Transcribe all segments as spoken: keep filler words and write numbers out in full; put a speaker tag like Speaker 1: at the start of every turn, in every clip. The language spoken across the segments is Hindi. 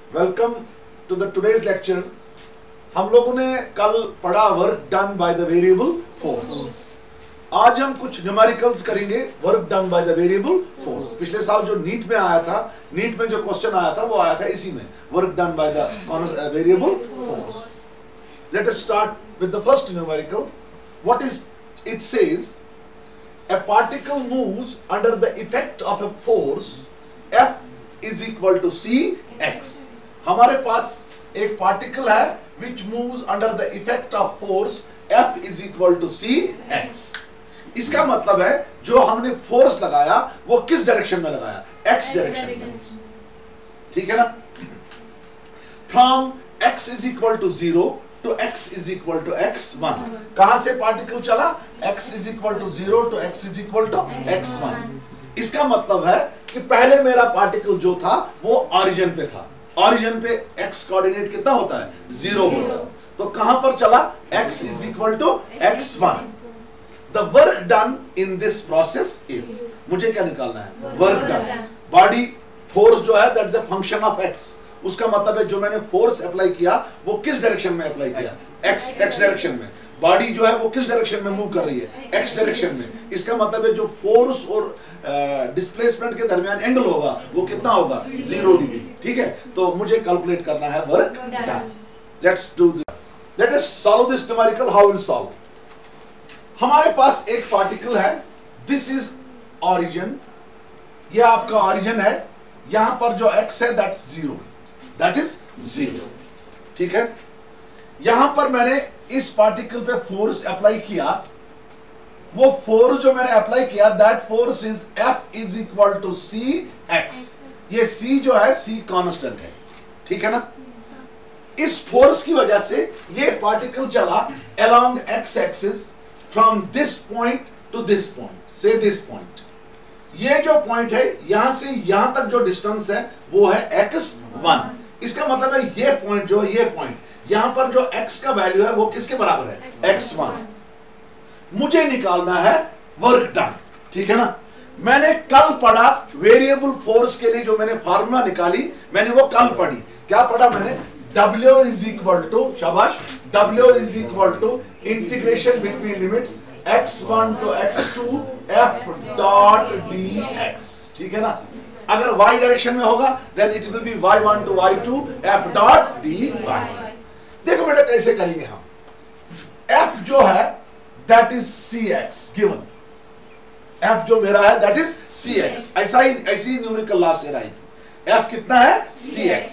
Speaker 1: Welcome to the today's lecture. हम लोगों ने कल पढ़ा work done by the variable force. आज हम कुछ न्यूमेरिकल्स करेंगे work done by the variable force. पिछले साल जो नीट में आया था, नीट में जो क्वेश्चन आया था वो आया था इसी में, work done by the variable force. Let us start with the first numerical. What is it says, a particle moves under the effect of a force F is equal to C x। हमारे पास एक पार्टिकल है which moves under the effect of force F is equal to C x। इसका मतलब है जो हमने फोर्स लगाया वो किस डायरेक्शन में लगाया? x डायरेक्शन में, ठीक है ना। From x is equal to zero to x is equal to x one। कहां से पार्टिकल चला? x is equal to zero to x is equal to x one। इसका मतलब है कि पहले मेरा पार्टिकल जो था वो ओरिजिन पे था। ओरिजिन पे x कोऑर्डिनेट कितना होता है? जीरो होता है। तो कहां पर चला? x is equal to x one। The work done in this process is, मुझे क्या निकालना है? Work done. बॉडी फोर्स जो है that is a function of x। उसका मतलब है जो मैंने फोर्स अप्लाई किया वो किस डायरेक्शन में अप्लाई किया? x x डायरेक्शन में। बॉडी जो है वो किस डायरेक्शन में मूव कर रही है? x डायरेक्शन में। इसका मतलब है जो फोर्स और डिस्प्लेसमेंट के दरमियान एंगल होगा वो कितना होगा? Zero degree. ठीक है, तो मुझे कैलकुलेट करना है work done. Let's do this. Let us solve this numerical. How will solve? हमारे पास एक पार्टिकल है, दिस इज ओरिजिन, ये आपका ओरिजिन है। यहां पर जो x है that's zero, that is zero. ठीक है, यहां पर मैंने इस पार्टिकल पे फोर्स अप्लाई किया। वो फोर्स जो मैंने अप्लाई किया that force is F is equal to C x. ये C जो है C कांस्टेंट है, ठीक है ना। इस फोर्स की वजह से ये पार्टिकल चला along x axis from this point to this point, से दिस पॉइंट। ये जो पॉइंट है यहां से यहां तक जो डिस्टेंस है वो है एक्स वन। इसका मतलब है ये पॉइंट जो है, ये पॉइंट यहां पर जो x का वैल्यू है वो किसके बराबर है? X one. मुझे निकालना है वर्क डन, ठीक है ना। मैंने कल पढ़ा वेरिएबल फोर्स के लिए जो मैंने फार्मूला निकाली, मैंने वो कल पढ़ी। क्या पढ़ा मैंने? W इज इक्वल टू, शाबाश, W is equal to integration between limits x one to x two F dot dx। ठीक है ना। अगर y डायरेक्शन में होगा then it will be y one to y two F dot dy। देखो बेटा कैसे करेंगे हम। F जो है that is Cx given. F जो मेरा है दैट इज Cx। ऐसा ही ऐसी न्यूमेरिकल लास्ट ईयर आई थी। F कितना है? Cx।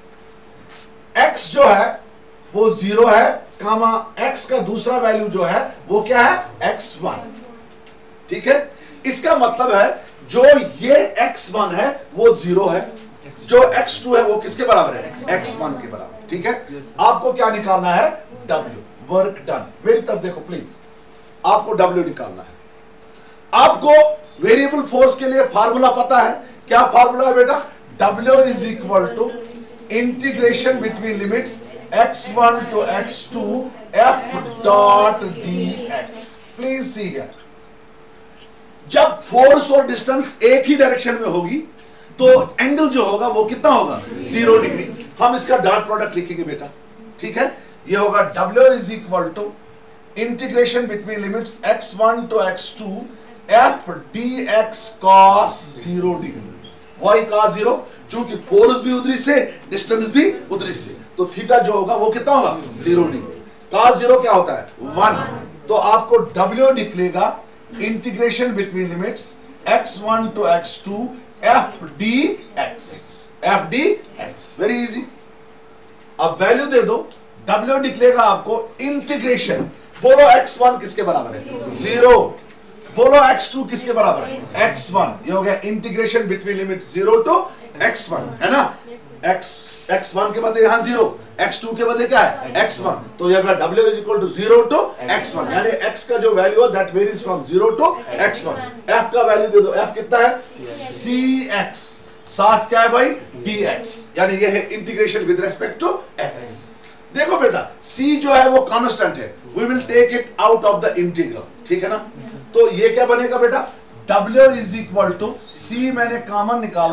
Speaker 1: x जो है वो जीरो है, कामा x का दूसरा वैल्यू जो है वो क्या है? X one. ठीक है, इसका मतलब है जो ये एक्स वन है वो जीरो है, जो एक्स टू है वो किसके बराबर है? एक्स वन के बराबर। ठीक है, आपको क्या निकालना है? W, work done. मेरी तरफ देखो प्लीज, आपको W निकालना है। आपको वेरिएबल फोर्स के लिए फार्मूला पता है? क्या फार्मूला है बेटा? W is equal to integration between limits x one to x two F dot dx। Please see here, जब फोर्स और डिस्टेंस एक ही डायरेक्शन में होगी तो एंगल जो होगा वो कितना होगा? Zero degree. हम इसका डॉट प्रोडक्ट लिखेंगे बेटा, ठीक है। ये होगा W is equal to integration between limits x one to x two F dx cos zero degree. Y cos zero, चूंकि फोर्स भी उधरी से डिस्टेंस भी उधरी से, तो थीटा जो होगा वो कितना होगा? Zero degree. cos जीरो क्या होता है? वन। तो आपको W निकलेगा integration between limits x one to x two F dx। F dx very easy. अब वैल्यू दे दो, W निकलेगा आपको इंटीग्रेशन, बोलो एक्स वन किसके बराबर है? जीरो। बोलो एक्स टू किसके बराबर है? X one. ये हो गया integration between limit zero to x one, है ना। x एक्स वन के बदले यहां जीरो, एक्स टू के बदले क्या है? X one. तो ये होगा W is equal to zero to x one, यानी x का जो वैल्यू है that varies from zero to x one. F का वैल्यू दे दो, F कितना है? Cx। साथ क्या है भाई? dx, यानी ये है integration with respect to x। देखो बेटा C जो है वो कांस्टेंट है, we will take it out of the integral, ठीक है ना। तो ये क्या बनेगा बेटा? W इज इक्वल टू C मैंने कॉमन निकाला,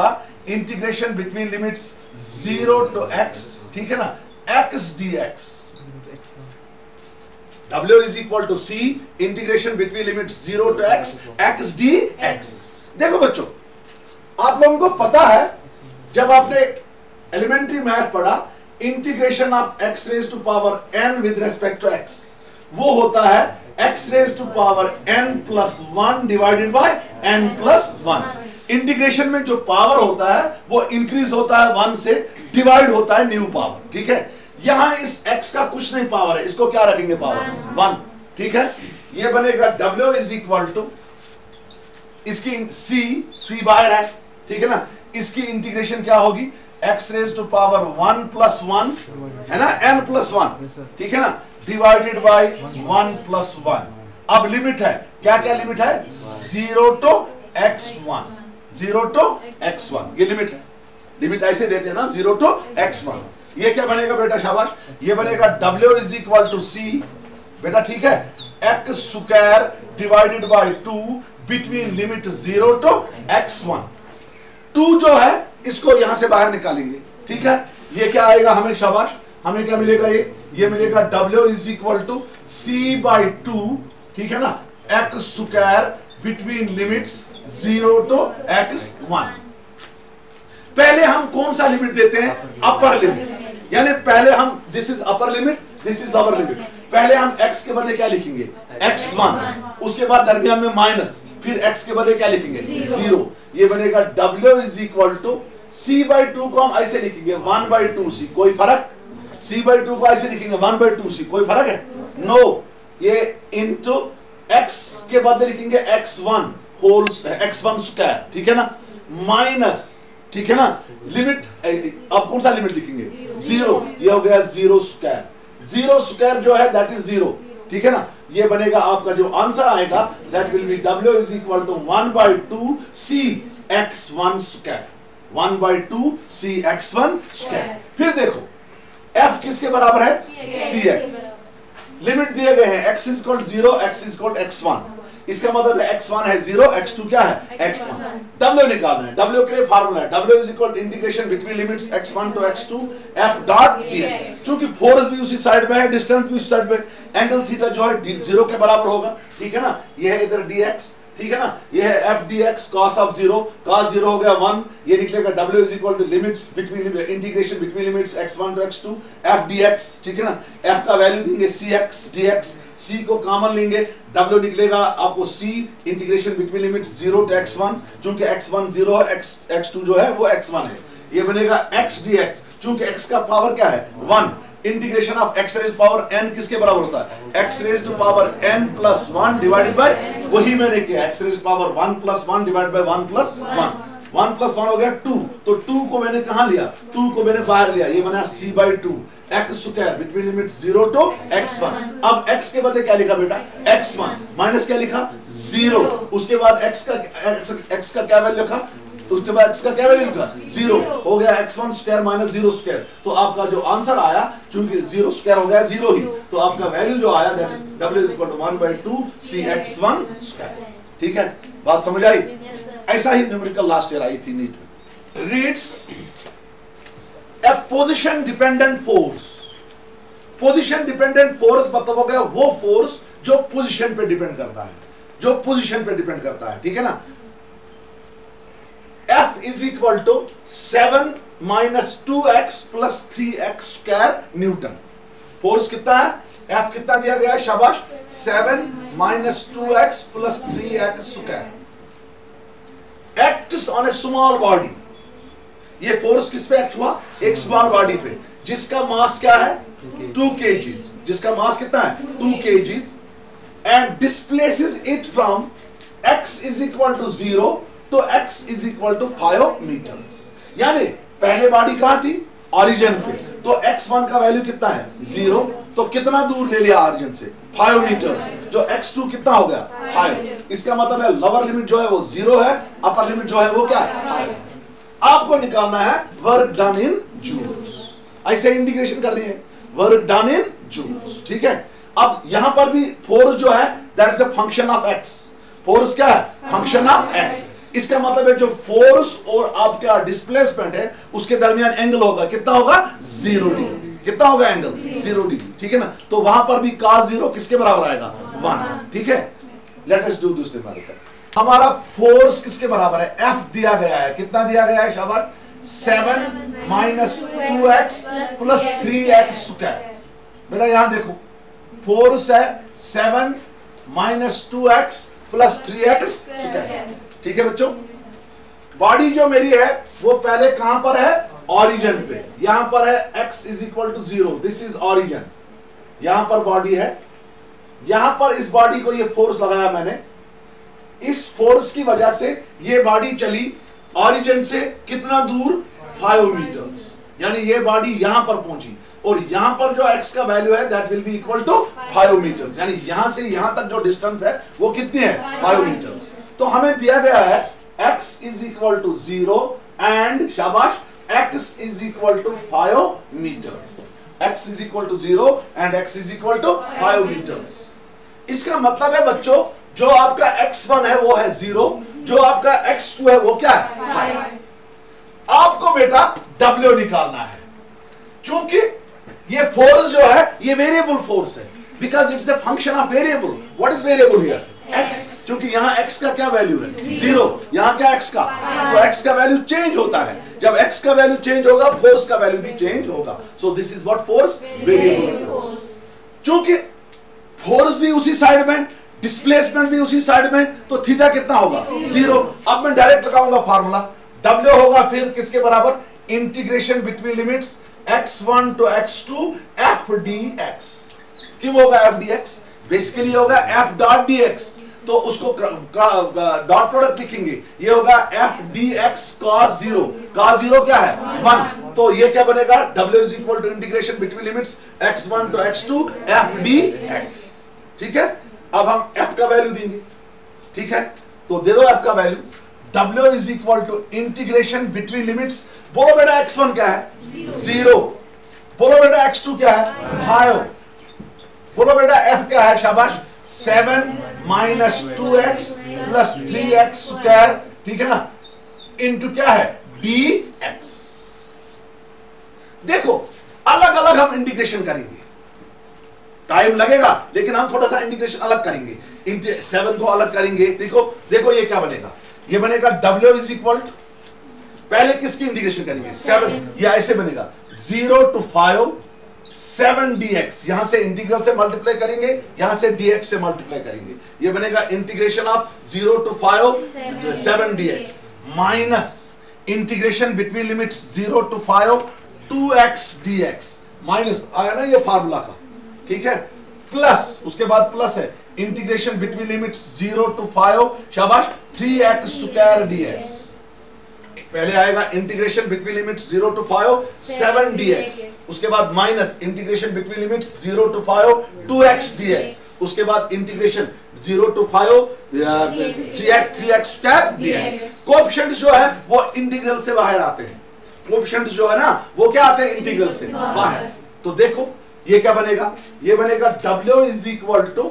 Speaker 1: integration between limits zero to x, ठीक है ना, x d x. W is equal to C integration between limits zero to x x d x. देखो बच्चों, आप लोगों को पता है जब आपने एलिमेंट्री मैथ पढ़ा, integration of x raise to power n with respect to x, वो होता है x raise to power n plus one divided by n plus one. Integration में जो पावर होता है वो इंक्रीज होता है वन से, डिवाइड होता है न्यू पावर, ठीक है। यहां इस x का कुछ नहीं पावर है, इसको क्या रखेंगे पावर वन, ठीक है। ये बनेगा W इज इक्वल टू, इसकी c c बाहर है, ठीक है ना, इसकी इंटीग्रेशन क्या होगी, x raise to power one plus one है ना, n प्लस वन, ठीक है ना, divided by one plus one. अब लिमिट है, क्या क्या लिमिट है, zero to x one, zero to x one, ये लिमिट है। लिमिट ऐसे देते हैं ना, जीरो टू एक्स वन। ये क्या बनेगा बेटा, शाबाश, ये बनेगा W is equal to C बेटा, ठीक है, x square divided by two between limit zero to x one. Two जो है इसको यहां से बाहर निकालेंगे, ठीक है। ये क्या आएगा हमें, शाबाश, हमें क्या मिलेगा, ये ये मिलेगा W is equal to C by two, ठीक है ना, x square between limits zero to x one. पहले हम कौन सा लिमिट देते हैं, अपर लिमिट, यानी पहले हम this is upper limit, this is lower limit. पहले हम x के बदले क्या लिखेंगे, एक्स वन, उसके बाद दरमियान में माइनस, फिर x के बदले क्या लिखेंगे, जीरो। ये बनेगा W is equal to C by two को हम ऐसे लिखेंगे वन बाई टू सी, कोई फर्क, c बाई टू को ऐसे लिखेंगे वन बाई टू सी, कोई फर्क है, नो no. ये इंटू x के बदले लिखेंगे x one whole x one square, ठीक है ना, माइनस, ठीक है ना, लिमिट अब कौन सा लिमिट लिखेंगे, जीरो, ये हो गया जीरो स्क्वायर, जीरो स्क्वायर जो है दैट इज जीरो, ठीक है ना। ये बनेगा आपका जो आंसर आएगा that will be W is equal to one by two C x one square, one by two C x one square. फिर देखो f किसके बराबर है, सी एक्स, लिमिट दिए गए हैं x is equal zero, x is equal x one, इसका मतलब है एक्स वन है जीरो, एक्स टू क्या है एक्स वन। W निकालना है, W के लिए फार्मूला है W is equal integration between limits x one to x two f dot dx। चूंकि फोर्स भी उसी साइड पे है, डिस्टेंस भी उसी साइड पे, एंगल थीटा जो है जीरो के बराबर होगा, ठीक है ना। ये है इधर dx, ठीक है ना, ये है f dx cos of zero, cos zero हो गया वन, ये निकलेगा W is equal to limits between integration between limits x one to x two f dx, ठीक है ना। f का वैल्यू देंगे cx dx, c को कॉमन लेंगे, W निकलेगा आपको c integration between limits zero to x one, चूंकि एक्स वन जीरो है, x एक्स टू जो है वो एक्स वन है। ये बनेगा x dx, चूंकि x का पावर क्या है one, integration of x raise power n किसके बराबर होता है, x raise to power n plus one divided by, वही मैंने किया, x raise power one plus one divided by one plus one, one plus one हो गया टू, तो टू को मैंने कहां लिया, टू को मैंने बाहर लिया, ये बना c by two x square between limit zero to x one. अब x के बदले क्या लिखा बेटा, एक्स वन, माइनस क्या लिखा, जीरो, उसके बाद x का x का क्या वैल्यू लिखा, उसके बाद x का क्या वैल्यू लिखा, जीरो, हो गया x one square minus zero square. तो आपका जो आंसर आया, चूंकि जीरो स्क्वायर हो गया जीरो ही, तो आपका वैल्यू जो आया that is W is equal to one by two C x one square, ठीक है। बात समझ आई, ऐसा ही न्यूमेरिकल लास्ट ईयर आई थी नीट में। Reads a position dependent force, position dependent force मतलब हो गया वो फोर्स जो पोजीशन पे डिपेंड करता है, जो पोजीशन पे डिपेंड करता है, ठीक है ना। F is equal to seven minus two x plus three x square newton. Force कितना है, F कितना दिया गया है, शाबाश, seven minus two x plus three x square, acts on a small body. ये फोर्स किस पे एक्ट हुआ, एक स्मॉल बॉडी पे, जिसका मास क्या है, टू केजीज, जिसका मास कितना है, two kgs, and displaces it from x is equal to zero to x is equal to five metres. यानी पहले बॉडी कहां थी, ओरिजिन पे, तो एक्स वन का वैल्यू कितना है, जीरो, तो कितना दूर ले लिया ओरिजिन से, फाइव मीटर्स, जो एक्स टू कितना हो गया, फाइव। इसका मतलब है लोअर लिमिट जो है वो जीरो है, अपर लिमिट जो है वो क्या है, फाइव। आपको निकालना है वर्क डन इन जूल्स, ऐसे इंटीग्रेशन कर रही है, वर्क डन इन जूल्स, ठीक है। अब यहां पर भी फोर्स जो है that is a function of x, force क्या है, फंक्शन ऑफ एक्स। इसका मतलब है जो फोर्स और आपका डिस्प्लेसमेंट है उसके दरमियान एंगल होगा, कितना होगा? Zero degree. कितना होगा एंगल? जीरो डिग्री, ठीक है ना। तो वहां पर भी cos जीरो किसके बराबर आएगा? वन, ठीक है। Let us do this numerical. हमारा फोर्स किसके बराबर है? F दिया गया है, कितना दिया गया है शाबाश? Seven minus two x plus three x square. बेटा यहां देखो, फोर्स है seven minus two x plus three x square, ठीक है बच्चों। बॉडी जो मेरी है वो पहले कहां पर है? ओरिजिन पे। यहां पर है x is equal to zero, this is origin. यहां पर बॉडी है, यहां पर इस बॉडी को ये फोर्स लगाया मैंने, इस फोर्स की वजह से ये बॉडी चली ओरिजिन से कितना दूर? फाइव मीटर्स, यानी ये बॉडी यहां पर पहुंची और यहां पर जो x का वैल्यू है that will be equal to five metres, यानी यहां से यहां तक जो डिस्टेंस है वो कितनी है? Five metres. तो हमें दिया गया है x is equal to zero and शाबाश x is equal to five metres. x is equal to zero and x is equal to five metres. इसका मतलब है बच्चों, जो आपका एक्स वन है वो है जीरो, जो आपका एक्स टू है वो क्या है? फाइव। आपको बेटा W निकालना है, क्योंकि ये फोर्स जो है ये वेरिएबल फोर्स है, because it's a function of variable. What is variable here? x, क्योंकि यहां x का क्या वैल्यू है? जीरो। यहां क्या x का? तो x का वैल्यू चेंज होता है, जब x का वैल्यू चेंज होगा फोर्स का वैल्यू भी चेंज होगा। So this is what force? Variable force. क्योंकि फोर्स भी उसी साइड में, डिस्प्लेसमेंट भी उसी साइड में, तो थीटा कितना होगा? जीरो। अब मैं डायरेक्ट लगाऊंगा फार्मूला, W होगा फिर किसके बराबर? Integration between limits x one to x two f D x. क्यों होगा एफ डी एक्स? बेसिकली होगा एफ डॉट डी एक्स, तो उसको डॉट प्रोडक्ट लिखेंगे, ये होगा f D x cos zero. Cos zero क्या है? वन। तो ये क्या बनेगा? W is equal to integration between limits x one to x two f D x, ठीक है। अब हम f का वैल्यू देंगे, ठीक है, तो दे दो f का value. W is equal to integration between limits, बोलो बेटा एक्स वन क्या है? जीरो। बोलो बेटा एक्स टू क्या है? फाइव। बोलो बेटा f क्या है? शाबाश, seven minus two x plus three x square, ठीक है ना, इंटू क्या है? dx। देखो अलग अलग हम इंटीग्रेशन करेंगे, टाइम लगेगा लेकिन हम थोड़ा सा इंटीग्रेशन अलग करेंगे। सेवन को अलग करेंगे। देखो देखो ये क्या बनेगा? ये बनेगा W इज इक्वल टू, पहले किसकी इंटीग्रेशन करेंगे? सेवन। ये ऐसे बनेगा zero to five seven d x, यहां से इंटीग्रल से मल्टीप्लाई करेंगे, यहां से dx से मल्टीप्लाई करेंगे, ये बनेगा integration of zero to five seven d x minus integration between limits zero to five two x d x, minus आया ना ये फार्मूला का, ठीक है, प्लस उसके बाद प्लस है integration between limits zero to five शाबाश three x square d x. पहले आएगा integration between limits zero to five seven d x, उसके बाद minus integration between limits zero to five two x d x, उसके बाद integration zero to five three x three x square d x. Coefficients जो है वो इंटीग्रल से बाहर आते हैं, कोएफिशिएंट्स जो है ना वो क्या आते हैं? इंटीग्रल से बाहर। तो देखो ये क्या बनेगा? ये बनेगा W is equal to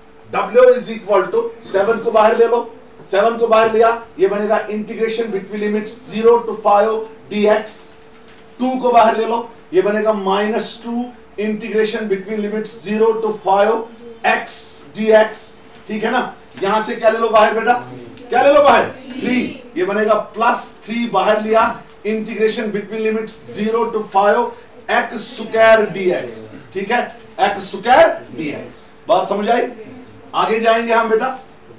Speaker 1: W is equal to seven को बाहर ले लो, सेवन को बाहर लिया, ये बनेगा integration between limits zero to five d x, two को बाहर ले लो, ये बनेगा minus two integration between limits zero to five x d x, ठीक है ना। यहां से क्या ले लो बाहर बेटा? क्या ले लो बाहर? थ्री, ये बनेगा प्लस थ्री बाहर लिया, integration between limits zero to five x square d x, ठीक है, एक्स स्क्वायर डी एक्स। बात समझ आई? आगे जाएंगे हम बेटा।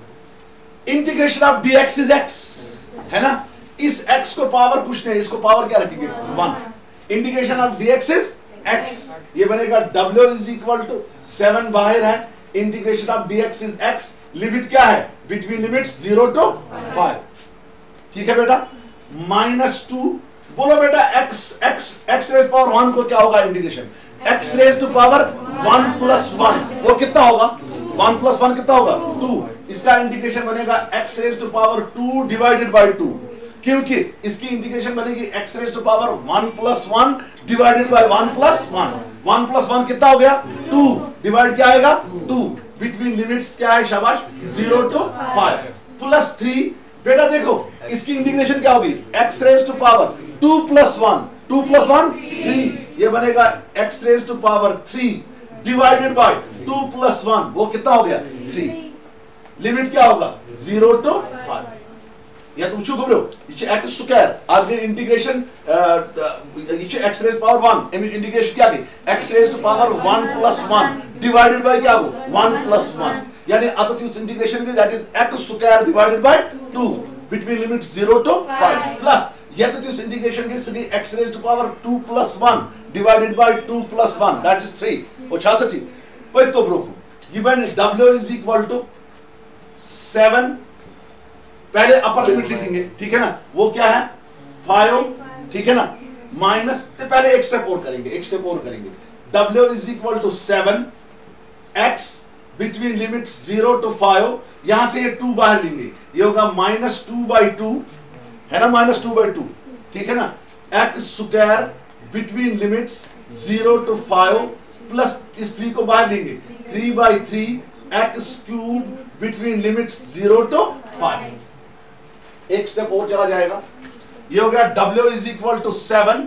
Speaker 1: Integration of dx is x, है ना, इस x को पावर कुछ नहीं, इसको पावर क्या रखेंगे? One. Integration of dx is x, ये बनेगा W is equal to seven बाहर है, integration of dx is x, limit क्या है? Between limits zero to five, ठीक है बेटा, माइनस टू। बोलो बेटा x x x raise power one को क्या होगा? Integration x raise to power one plus one, वो कितना होगा? वन प्लस वन कितना होगा? टू। इसका इंटीग्रेशन बनेगा x raise to power two divided by two, क्योंकि इसकी इंटीग्रेशन बनेगी x raise to power one plus one divided by one plus one. One plus one कितना हो गया? टू, डिवाइड क्या आएगा? टू। बिटवीन लिमिट्स क्या है शाबाश? Zero to five, plus three बेटा देखो इसकी इंटीग्रेशन क्या होगी, x raise to power two plus one, two plus one three, ये बनेगा x raise to power three divided by two plus one, वो कितना हो गया थ्री। लिमिट क्या होगा जीरो टू फाइव। या तुम शू बोलो ये x स्क्वायर आगे इंटीग्रेशन ये x raise power one, integration क्या की x raise to power one plus one divided by क्या हो वन प्लस वन, यानी अतः उस इंटीग्रेशन की that is x square divided by two between limits zero to five plus या तो उस इंटीग्रेशन की सभी x raise to power two plus one divided by two plus one that is three और छियासठ। पर तो ब्रोको given w is equal to seven, पहले अपर लिमिट लिखेंगे ठीक है ना, वो क्या है फाइव, ठीक है ना, माइनस पहले एक स्टेप और करेंगे, एक स्टेप और करेंगे w is equal to seven x between limit zero to five, यहां से ये टू बाहर लेंगे, ये होगा माइनस टू बाई टू है ना, माइनस टू बाई टू ठीक है ना, x square between limits zero to five plus इस थ्री को बाहर लेंगे three by three x cube between limits zero to five, एक स्टेप और चला जाएगा, ये हो गया w is equal to seven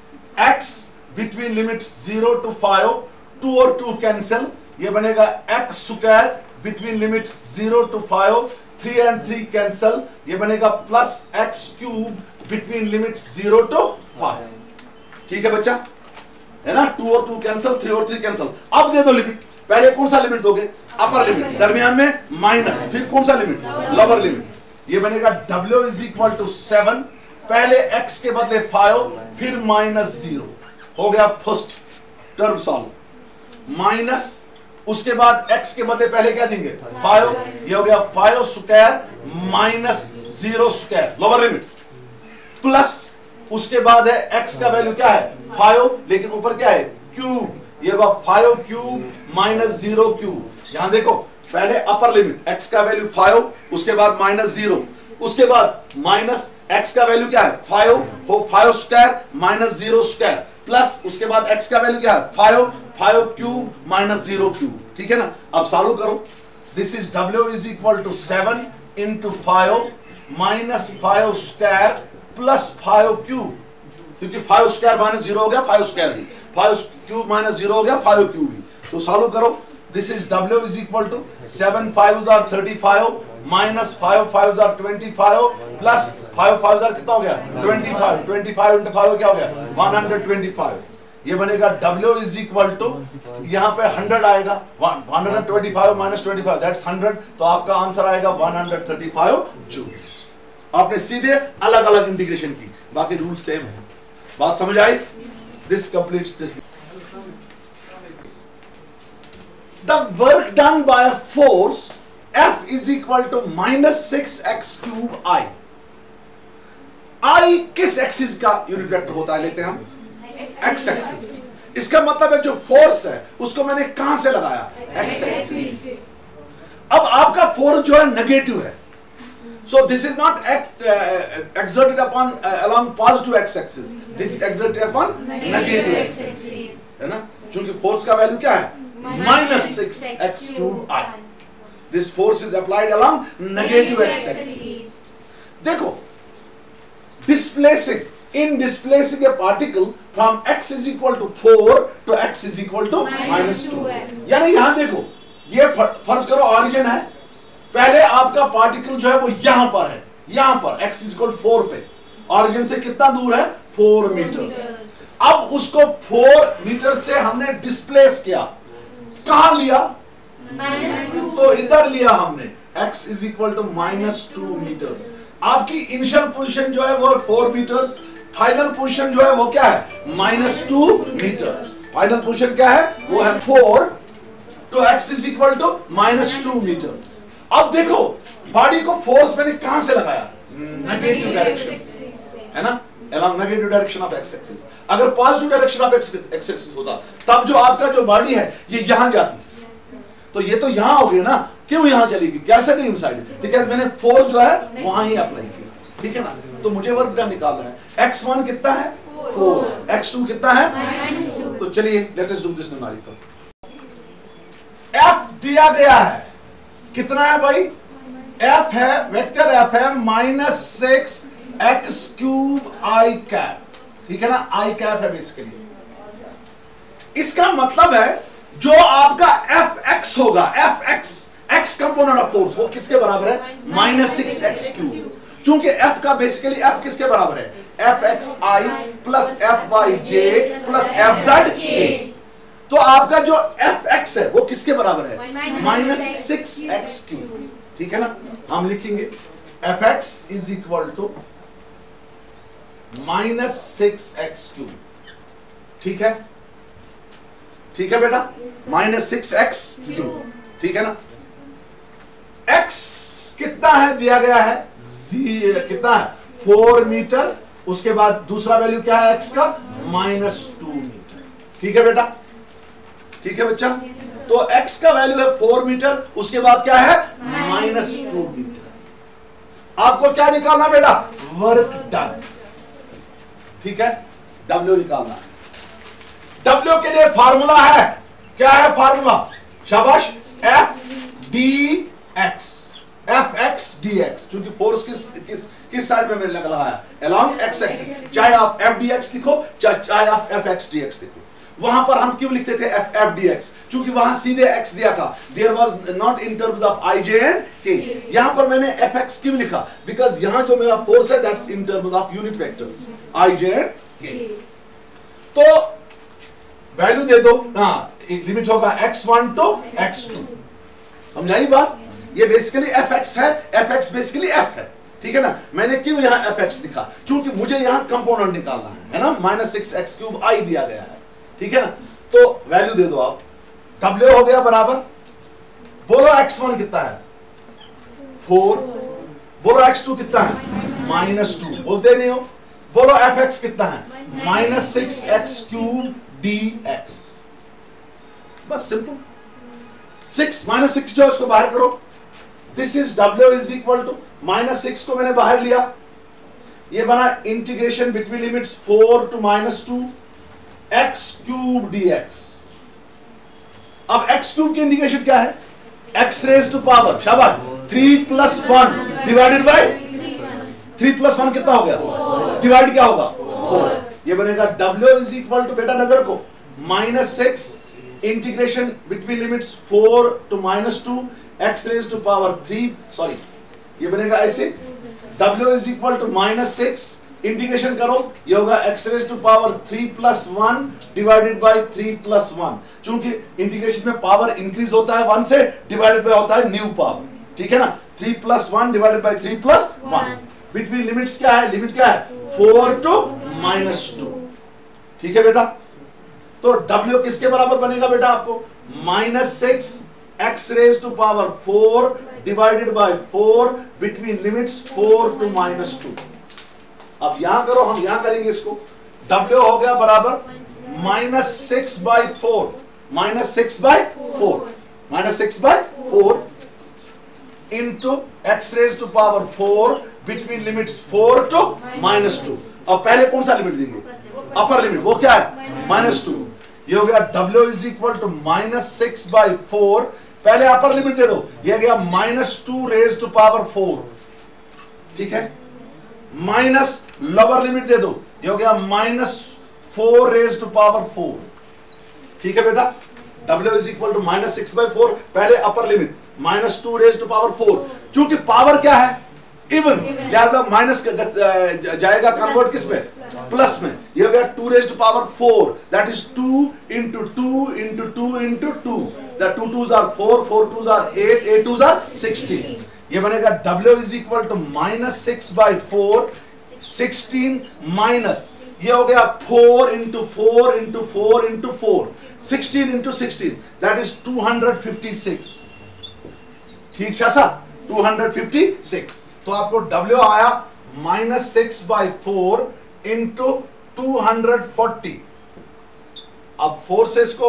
Speaker 1: x between limits zero to five, two और टू कैंसिल, ये बनेगा x square between limits zero to five, three and three cancel, ये बनेगा plus x cube between limits zero to five. ठीक है बच्चा, है ना, टू और टू कैंसिल, थ्री और थ्री कैंसिल। अब दे दो लिमिट, पहले कौन सा लिमिट दोगे अपर लिमिट, दरमियान में माइनस, फिर कौन सा लिमिट लोअर लिमिट, ये बनेगा w is equal to seven, पहले x के बदले फाइव फिर माइनस जीरो, हो गया फर्स्ट टर्म सॉल्व, माइनस उसके बाद x के बदले पहले क्या देंगे फाइव, ये हो गया five square minus zero square lower limit, plus उसके बाद है x का वैल्यू क्या है फाइव, लेकिन ऊपर क्या है क्यूब, ये होगा five cube minus zero cube. यहां देखो पहले अपर लिमिट x का वैल्यू फाइव, उसके बाद माइनस जीरो, उसके बाद माइनस x का वैल्यू क्या है फाइव, हो five square minus zero square, plus उसके बाद x का वैल्यू क्या है five, five cube minus zero cube. ठीक है ना, अब सॉल्व करो, this is w is equal to seven into five minus five square plus five cube, क्योंकि फाइव स्क्वायर माइनस जीरो हो गया फाइव स्क्वायर ही, फाइव क्यूब माइनस जीरो हो गया फाइव क्यूब ही, तो सॉल्व करो, this is w is equal to seven five are thirty five minus five five are twenty five plus five five are कितना हो गया twenty five, twenty five into five क्या हो गया वन हंड्रेड ट्वेंटी फाइव, ये बनेगा w इज इक्वल टू यहाँ पे हंड्रेड आएगा, one hundred twenty five minus twenty five that's hundred, तो आपका आंसर आएगा one hundred thirty five joule. आपने सीधे अलग अलग इंटीग्रेशन की, बाकी रूल सेम है, बात समझ आई? This completes this. The work done by a force F is equal to minus six x cube I. I किस एक्सिस का यूनिट वेक्टर होता है, लेते हैं हम x एक्सिस। इसका मतलब है जो फोर्स है उसको मैंने कहां से लगाया x एक्सिस। अब आपका फोर्स जो है नेगेटिव है, so this is not act, uh, exerted upon uh, along positive x axis, this is exerted upon negative x axis, है ना, क्योंकि फोर्स का वैल्यू क्या है minus six x cube I. This force is applied along negative x axis. देखो, displacing, in displacing a particle from x is equal to four to x is equal to minus two. यानी यहां देखो, ये फर्ज करो ऑरिजिन है, पहले आपका पार्टिकल जो है वो यहां पर है, यहां पर x is equal to four पे, ऑरिजिन से कितना दूर है फोर मीटर। अब उसको फोर मीटर से हमने डिस्प्लेस किया, कहां लिया तो इधर लिया हमने, x is equal to minus two meters. आपकी इनिशियल पोजीशन जो है वो फोर मीटर्स, फाइनल पोजीशन जो है वो क्या है minus two meters. Final position क्या है वो है फोर, तो x is equal to minus two meters. अब देखो बॉडी को फोर्स मैंने कहां से लगाया नेगेटिव डायरेक्शन, है ना, along negative direction of x axis। अगर positive direction of x axis होता तब जो आपका जो बॉडी है ये यहां जाती, तो ये तो यहां हो गई ना, क्यों यहां चलेगी, कैसे गई साइड, बिकॉज़ मैंने फोर्स जो है वहां ही अप्लाई किया। ठीक है ना, तो मुझे वर्क डन निकालना है। एक्स वन कितना है फोर, एक्स टू कितना है, तो चलिए let us do this numerical. F दिया गया है कितना है भाई एफ है, वेक्टर एफ है minus six x cube i cap, ठीक है ना, आई कैप है बेसिकली। इसका मतलब है जो आपका एफ एक्स होगा, F x x component of force, वो किसके बराबर है, माइनस सिक्स एक्स क्यूब। चूंकि एफ का बेसिकली एफ किसके बराबर है, f x i plus F y j plus F z k. तो आपका जो एफ एक्स है वो किसके बराबर है, माइनस सिक्स एक्स क्यूब, ठीक है ना। हम लिखेंगे f x is equal to minus six x cube, ठीक है, ठीक है बेटा, माइनस सिक्स एक्स क्यूब, ठीक है ना। एक्स कितना है दिया गया है, जी कितना है, फोर मीटर। उसके बाद दूसरा वैल्यू क्या है एक्स का, माइनस टू मीटर, ठीक है बेटा, ठीक है बच्चा। तो एक्स का वैल्यू है फोर मीटर, उसके बाद क्या है, माइनस टू मीटर। आपको क्या निकालना बेटा, वर्क डन, ठीक है, डब्ल्यू निकालना है। डब्ल्यू के लिए फार्मूला है, क्या है फार्मूला, शाबाश, f D x, f x d x, क्योंकि फोर्स किस किस किस साइड में मैंने लगाया, अलोंग एक्स एक्सिस। चाहे आप एफ डी एक्स लिखो चाहे आप एफ एक्स डी एक्स लिखो। वहां पर हम क्यों लिखते थे एफ एफ डी एक्स, क्योंकि वहां सीधे एक्स दिया था, there was not in terms of i j and k. यहां पर मैंने एफ एक्स क्यों लिखा, बिकॉज यहां जो मेरा फोर्स है that's in terms of unit vectors i j and k. तो वैल्यू दे दो, हाँ लिमिट होगा x one to x two, समझाई बात। ये बेसिकली एफ एक्स है, एफ एक्स बेसिकली एफ है, ठीक है ना। मैंने क्यों यहां एफ एक्स लिखा, क्योंकि मुझे यहां कंपोनेंट निकालना है, है ना, minus six x cube i दिया गया है, ठीक है ना। तो वैल्यू दे दो आप, डब्ल्यू हो गया बराबर, बोलो एक्स वन कितना है, फोर, बोलो एक्स टू कितना है, माइनस टू, बोलते नहीं हो। बोलो एफ एक्स कितना है, minus six x cube d x, बस सिंपल। सिक्स माइनस सिक्स जो है उसको बाहर करो, दिस इज डब्ल्यू is equal to minus six को मैंने बाहर लिया, ये बना integration between limits four to minus two x cube d x. अब एक्स क्यूब की इंटीग्रेशन क्या है, एक्स रेज टू पावर, शाबाश, three plus one divided by three plus one कितना हो गया, डिवाइड क्या होगा, फोर। ये बनेगा डब्ल्यू इज इक्वल टू, बेटा नजर रखो, minus six integration between limits four to minus two x raise to power three, sorry ये बनेगा ऐसे, W is equal to minus six, integration करो, ये होगा x raise to power three plus one divided by three plus one. चूंकि इंटीग्रेशन में पावर इंक्रीज होता है वन से, डिवाइडेड बाय होता है न्यू पावर, ठीक है ना। Three plus one divided by three plus one, between limits क्या है, लिमिट क्या है, फोर टू माइनस टू, ठीक है बेटा। तो W किसके बराबर बनेगा बेटा आपको, minus six x raise to power four divided by four between limits four to minus two. अब यहां करो, हम यहां करेंगे इसको, W हो गया बराबर minus six by four, minus six by four, minus six by four into x raise to power four between limits four to minus two. अब पहले कौन सा लिमिट देंगे, अपर लिमिट, वो क्या है, माइनस टू। ये हो गया W is equal to minus six by four, पहले अपर लिमिट दे दो, ये गया minus two raise to power four, ठीक है, माइनस लोअर लिमिट दे दो, ये हो गया minus four raise to power four, ठीक है बेटा। W is equal to minus six by four, पहले upper limit minus two raise to power four, चूंकि पावर क्या है, इवन, लिहाजा माइनस जाएगा कन्वर्ट किस में, प्लस में। ये हो गया two raise to power four, that is two into two into two into two, the two twos are four, four twos are eight, eight twos are sixteen. ये बनेगा W is equal to minus six by four, sixteen minus, ये हो गया four into four into four into four, sixteen into sixteen, that is two hundred fifty six, ठीक शासा, टू हंड्रेड फिफ्टी सिक्स। तो आपको W आया minus six by four into two hundred forty. अब फोर से इसको,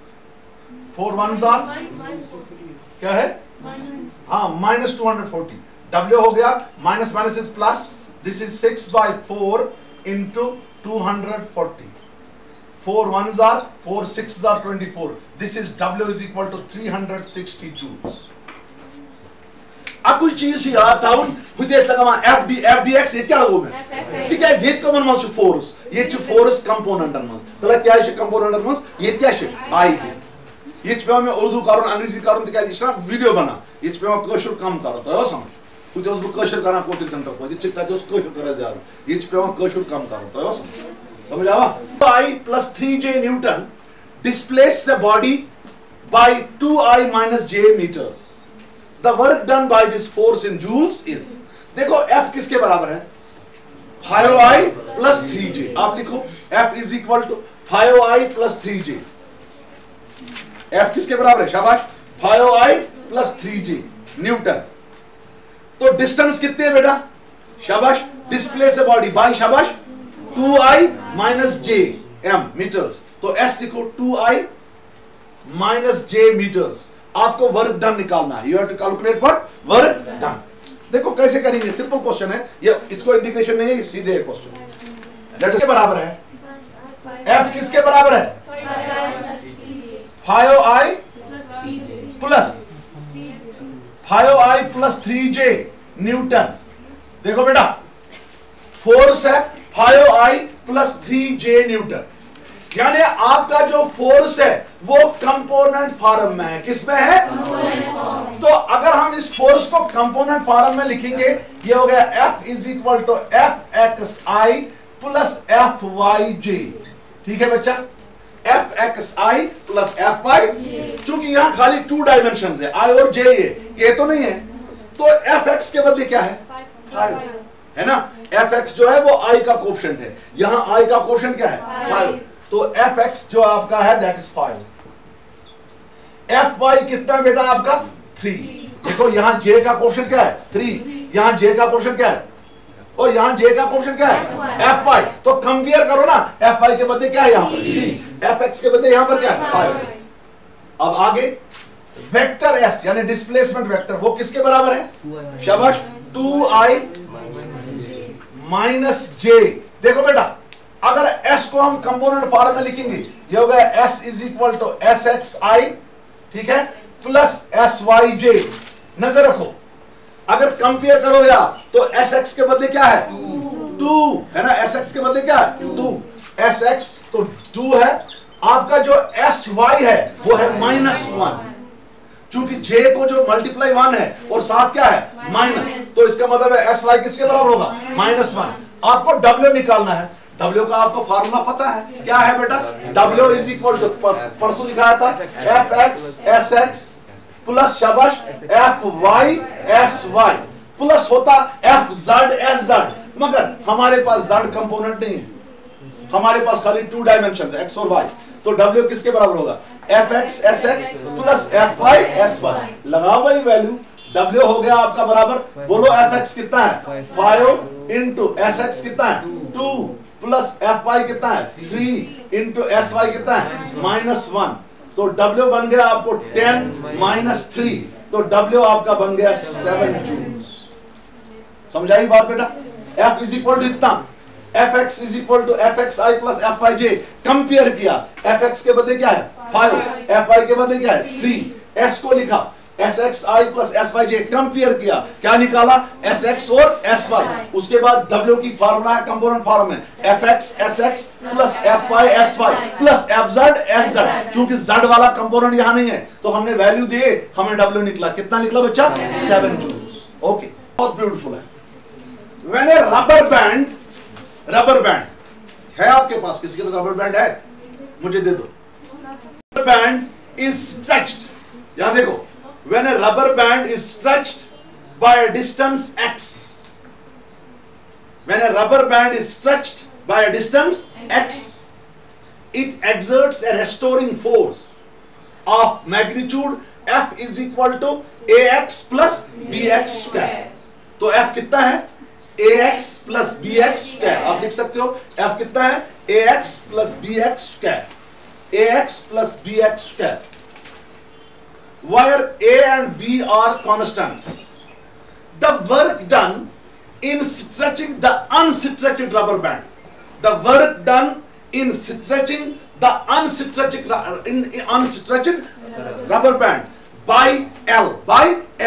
Speaker 1: फोर वन जार क्या है, हाँ minus two hundred forty, W हो गया minus minus is plus, this is six by four into two hundred forty, four one जार फोर, सिक्स जार twenty four, this is W is equal to three hundred sixty joules. अकु चीज याद थाउन हुतेस लगामा F D F D x ये क्या लगो मैं तिकाज ये कमन मस फोर्स ये फोर्स कंपोनेंटन मस तला क्या कंपोनेंटन मस ये क्या आई दे ये पे मैं उर्दू करुन अंग्रेजी करुन तिकाज इस वीडियो बना ये पे मैं कशुर कम करो तो समझ कुछ उस कशुर करना कोचिंग सेंटर को ये तत कशुर कर ज्यादा ये पे कशुर कम करो तो समझ समझ आवा i plus three j newton displace the body by two i minus j meters. The work done by this force in joules is, देखो F किसके बराबर है five i plus three j. आप लिखो F is equal to five i plus three j. F किसके बराबर है शाबाश five i plus three j newton. तो डिस्टेंस कितने है बेटा शाबाश displace a body by शाबाश two i minus j m meters. तो S लिखो two i minus j metres. आपको वर्क डन निकालना है. You have to calculate what work done. देखो कैसे करेंगे सिंपल क्वेश्चन है ये इसको इंटीग्रेशन नहीं है सीधे क्वेश्चन. लेट के बराबर है F किसके बराबर है five i plus five i plus three j newton. देखो बेटा फोर्स है five i plus three j newton यानी आपका जो फोर्स है वो कंपोनेंट फॉर्म में है. किसमें है तो अगर हम इस फोर्स को कंपोनेंट फॉर्म में लिखेंगे ये हो गया F is equal to F x i plus F y j. ठीक है बच्चा F x i plus F y. चूंकि यहां खाली टू डायमेंशन है आई और जे ये के तो नहीं है तो एफ एक्स के बदले क्या है फाइव है ना. एफ एक्स जो है वो आई का कोएफिशिएंट है. यहां आई का कोएफिशिएंट क्या है फाइव. तो एफ एक्स जो आपका है that is five. F y कितना है बेटा आपका थ्री. देखो यहां जे का कोएफिशिएंट क्या है थ्री. यहां जे का कोएफिशिएंट क्या है और यहां जे का कोएफिशिएंट क्या है एफ वाई. तो कंपेयर करो ना एफ वाई के बदले क्या है यहां पर थ्री. एफ एक्स के बदले यहां पर क्या है फाइव. अब आगे वेक्टर एस यानी डिस्प्लेसमेंट वेक्टर वो किसके बराबर है शाबाश टू आई माइनस जे. देखो बेटा अगर S को हम कंपोनेंट फॉर्म में लिखेंगे ये हो गया S is equal to S x i ठीक है प्लस एस वाई जे. नजर रखो अगर कंपेयर करो या तो एस एक्स के बदले क्या है टू है ना. एस एक्स के बदले क्या है टू. एस एक्स तो टू है. आपका जो एस वाई है वो है माइनस वन. चूंकि J को जो मल्टीप्लाई वन है और साथ क्या है माइनस तो इसका मतलब है एस वाई किसके बराबर होगा माइनस वन. आपको W निकालना है. W का आपको फार्मूला पता है क्या है बेटा W इज इक्वल टू परसों दिखाया था F x S x plus शाबाश F y S y plus होता एफ जेड एस जेड. मगर हमारे पास जेड कंपोनेंट नहीं है. हमारे पास खाली टू डायमेंशन है एक्स और वाई. तो W किसके बराबर होगा F x S x plus F y S y. लगाओ भाई वैल्यू W हो गया आपका बराबर बोलो एफ एक्स कितना है फाइव इंटू एस एक्स कितना है टू प्लस एफ वाई कितना है थ्री इंटू एस वाई कितना है माइनस वन. तो W बन गया आपको टेन माइनस थ्री. तो W आपका बन गया सेवन जूल्स. समझाई बात बेटा. F इज इक्वल टू इतना F x is equal to F x i plus F y j. Compare किया एफ एक्स के बदले क्या है फाइव एफ वाई के बदले क्या है थ्री. S को लिखा S x i plus S y j. Compare किया क्या निकाला एस एक्स और एस वाई. उसके बाद W की फार्मूला है कंपोनेंट फॉर्म में F x S x plus F y S y plus F z S z. चूंकि जेड वाला कंपोनेंट यहां नहीं है तो हमने वैल्यू दिए हमें W निकला. कितना निकला बच्चा सेवन जूल्स. ओके बहुत ब्यूटीफुल है. When a rubber band rubber band है आपके पास किसी के पास रबर बैंड है मुझे दे दो. Rubber band is stretched. यहां देखो when a rubber band is stretched by a distance x when a rubber band is stretched by a distance x it exerts a restoring force of magnitude F is equal to ax plus bx square. तो F कितना है ax plus bx square. आप लिख सकते हो F कितना है ax plus bx square. ax plus bx square where A and B are constants. The work done in stretching the unstretched rubber band. The work done in stretching the unstretched in unstretched rubber band by L by L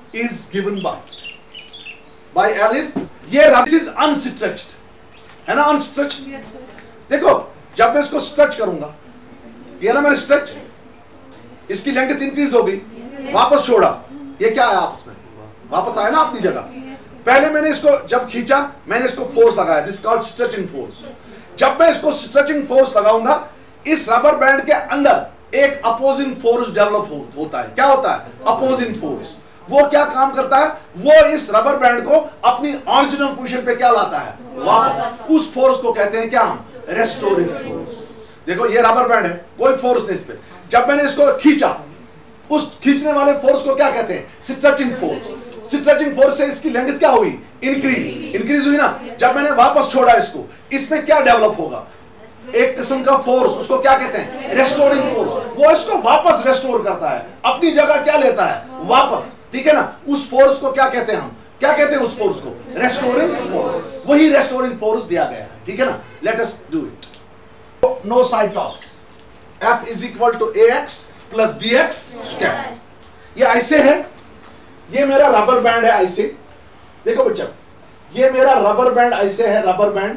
Speaker 1: is given by by L is ये this is unstretched है ना, unstretched। देखो जब मैं इसको स्ट्रेच करूंगा, ये ना मैंने स्ट्रेच, इसकी लेंथ इंक्रीज हो गई, वापस छोड़ा, ये क्या है आपस में वापस आया ना अपनी जगह। पहले मैंने इसको जब खींचा, मैंने इसको फोर्स लगाया, दिस कॉल्ड स्ट्रेचिंग फोर्स। जब मैं इसको स्ट्रेचिंग फोर्स लगाऊंगा, इस रबर बैंड के अंदर एक अपोजिंग फोर्स डेवलप होता है। क्या होता है? Opposing force. वो क्या काम करता है? वो इस रबर बैंड को अपनी ओरिजिनल पोजीशन पे क्या लाता है? वापस। उस फोर्स को कहते हैं क्या हम? Restoring force. देखो ये रबर बैंड है, कोई फोर्स नहीं इस पे। जब मैंने इसको खींचा, उस खींचने वाले फोर्स को क्या कहते हैं? Stretching force. स्ट्रेचिंग फोर्स से इसकी लेंथ क्या हुई? इंक्रीज। इंक्रीज हुई ना। जब मैंने वापस छोड़ा इसको, इसमें क्या डेवलप होगा? एक किस्म का फोर्स, उसको क्या कहते हैं? Restoring force. वो इसको वापस रेस्टोर करता है, अपनी जगह क्या लेता है? वापस। ठीक है ना। उस फोर्स को क्या कहते हैं हम? क्या कहते हैं उस फोर्स को? Restoring force. वही रेस्टोरिंग फोर्स दिया गया है। ठीक है ना। Let us do it. No side talks. F is equal to a x plus b x square. ये ऐसे है, ये मेरा रबर बैंड है ऐसे। देखो बच्चा, ये मेरा रबर बैंड ऐसे है, रबर बैंड।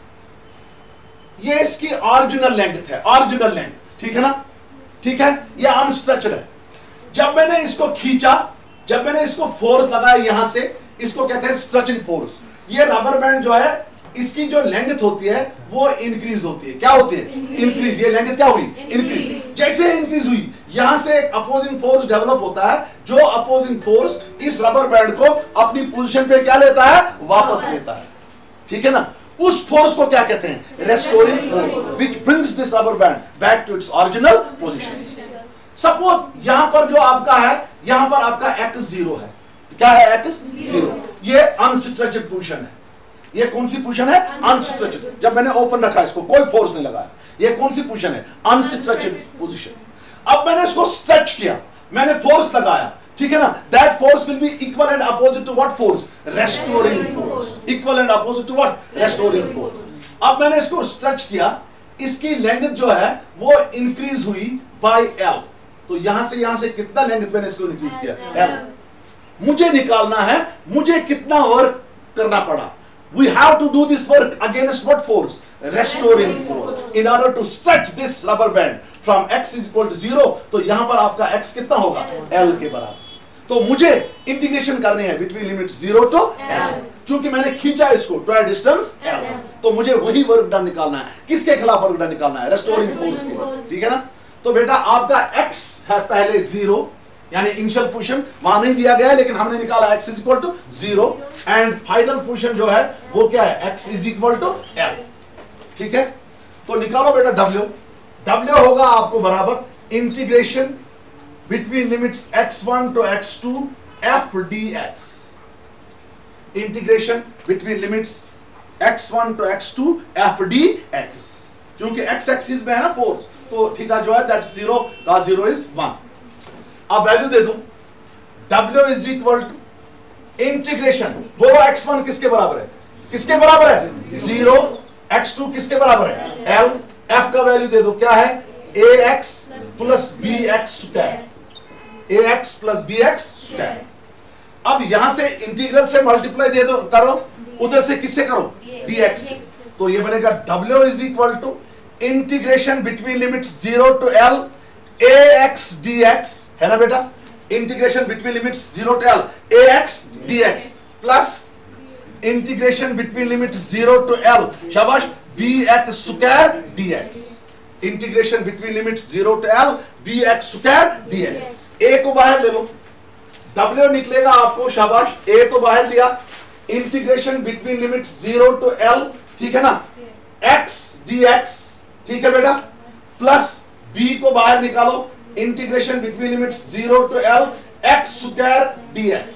Speaker 1: ये इसकी ओरिजिनल लेंथ है, ओरिजिनल लेंथ। ठीक है ना। ठीक है। ये अनस्ट्रेचड है। जब मैंने इसको खींचा, जब मैंने इसको फोर्स लगाया यहां से, इसको कहते हैं स्ट्रेचिंग फोर्स। ये रबर बैंड जो है, इसकी जो लेंथ होती है वो इंक्रीज होती है। क्या होती है? इंक्रीज। ये लेंथ क्या हुई? इंक्रीज। जैसे इंक्रीज हुई, यहां से एक अपोजिंग फोर्स डेवलप होता है, जो अपोजिंग फोर्स इस रबर बैंड को अपनी पोजीशन पे क्या लेता है? वापस लेता है। ठीक है ना। उस फोर्स को क्या कहते हैं? Restoring force, which brings this rubber band back to its original position. Suppose यहां पर जो आपका है, यहां पर आपका एक्स जीरो है। क्या है? X zero. ये अनस्ट्रेचड पोजीशन है। ये कौन सी पोजीशन है? अनस्ट्रेचड। जब मैंने ओपन रखा, इसको कोई फोर्स नहीं लगाया, ये कौन सी पोजीशन है? Unstretched position. अब मैंने इसको स्ट्रेच किया, मैंने फोर्स लगाया। ठीक है ना। That force will be equal and opposite to what force? Restoring force. Equal and opposite to what? Restoring force. अब मैंने इसको स्ट्रेच किया, इसकी लेंथ जो है वो इंक्रीज हुई बाय एल। तो यहां से यहां से कितना लेंथ मैंने इसको इंक्रीज किया? एल। मुझे निकालना है मुझे कितना वर्क करना पड़ा। We have to do this work against what force? Restoring force. In order to stretch this rubber band from x is equal to zero, तो यहां पर आपका x कितना होगा? L के बराबर। तो मुझे इंटीग्रेशन करनी है between limit zero to L। चूंकि मैंने खींचा इसको to a distance L, तो मुझे वही वर्क डन निकालना है। किसके खिलाफ वर्क डन निकालना है? रेस्टोरिंग फोर्स के। ठीक है ना। तो बेटा आपका x है पहले जीरो, यानी इनिशियल पोजीशन वहां नहीं दिया गया है, लेकिन हमने निकाला x is equal to zero and final position जो है वो क्या है? x is equal to L। ठीक है। तो निकालो बेटा W। W होगा आपको बराबर integration between limits x one to x two f dx। Integration between limits x one to x two f dx। क्योंकि x एक्सिस में है ना फोर्स, तो थीटा जो है दैट जीरो का जीरो इज वन। अब वैल्यू दे दो। W is equal to integration, बोलो एक्स वन किसके बराबर है? किसके बराबर है? जीरो। एक्स टू किसके बराबर है? L। F का वैल्यू दे दो। क्या है? ax plus bx square. ax plus bx square. अब यहां से इंटीग्रल से मल्टीप्लाई दे दो, करो, उधर से किससे करो? dx। तो ये बनेगा W is equal to integration between limits zero to L ax dx, है ना बेटा। Integration between limits zero to L ax dx plus integration between limits zero to L शाबाश bx square dx। Integration between limits zero to L bx square dx। a को बाहर ले लो, W निकलेगा आपको, शाबाश। a तो बाहर लिया। Integration between limits zero to L, ठीक है ना, x dx। ठीक है बेटा। प्लस b को बाहर निकालो, integration between limits zero to L x square dx।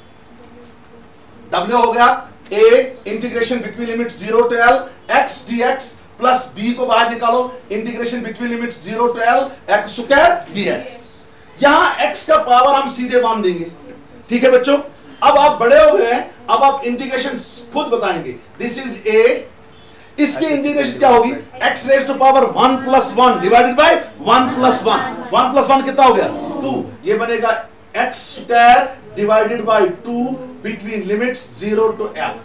Speaker 1: W हो गया a integration between limits zero to L x dx plus b को बाहर निकालो, integration between limits zero to L x square dx। यहां x का पावर हम सीधे मान देंगे। ठीक है बच्चों। अब आप बड़े हो गए हैं, अब आप इंटीग्रेशन खुद बताएंगे। दिस इज a, इसकी इंटीग्रेशन क्या होगी? x raise to power one plus one divided by one plus one. One plus one कितना हो गया? टू। ये बनेगा x square divided by two between limits zero to L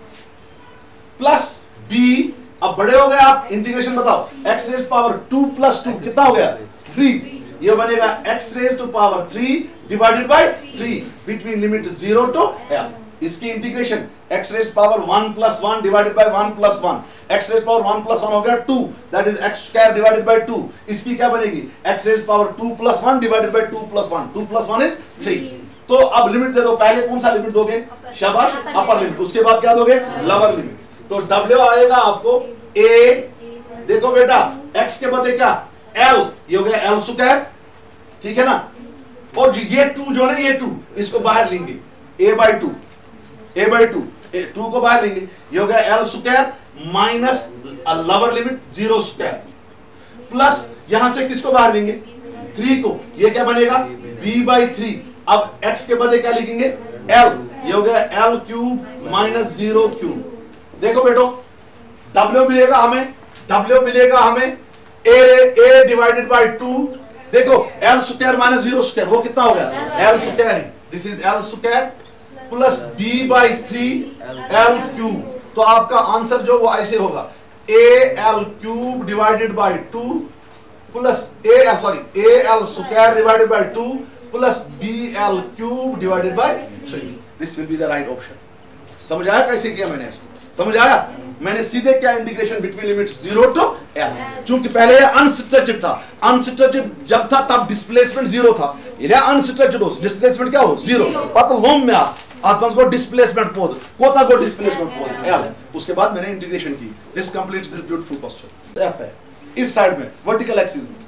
Speaker 1: plus B. अब बड़े हो गए आप, इंटीग्रेशन बताओ, x raise power two plus two कितना हो गया? थ्री। ये बनेगा x raise to power three divided by three between limit zero to L. इसकी integration x raise power one plus one divided by one plus one, x raise power one plus one हो गया two, that is x square divided by two. इसकी क्या बनेगी? X raise power two plus one divided by two plus one, two plus one is three. तो अब लिमिट दे दो, पहले कौन सा लिमिट दोगे? शाबाश, अपर लिमिट। उसके बाद क्या दोगे? Lower limit. तो W आएगा आपको A, देखो बेटा x के बदले क्या? L, ये हो गया L स्क्वायर, ठीक है ना। और ये टू जो है ना, ये टू, इसको बाहर लेंगे, A by two, A by two, two को बाहर लेंगे, ये हो गया L square minus lower limit zero square plus यहां से किसको बाहर लेंगे? थ्री को, ये क्या बनेगा? B by three. अब x के बदले क्या लिखेंगे? L, ये हो गया L cube minus zero cube. देखो बेटो W मिलेगा हमें, W मिलेगा हमें A A divided by two. देखो L square minus zero square वो कितना हो गया? L स्क्वायर है, this is L square plus B by three L cube. तो आपका आंसर जो वो ऐसे होगा A L cube divided by two plus A sorry A L square divided by two plus B L cube divided by three. This will be the right option. समझ आया कैसे किया मैंने इसको? समझ आया? मैंने सीधे क्या integration between limits zero to L, क्योंकि पहले ये अनस्ट्रेचड था, अनस्ट्रेचड जब था तब डिस्प्लेसमेंट जीरो था, ये अनस्ट्रेचड हो डिस्प्लेसमेंट क्या हो? जीरो। पता लोम में आत्मस को डिस्प्लेसमेंट पोद कोता को डिस्प्लेसमेंट पोद एल। उसके बाद मैंने इंटीग्रेशन की। This completes this beautiful question. F है इस साइड में वर्टिकल एक्सिस में,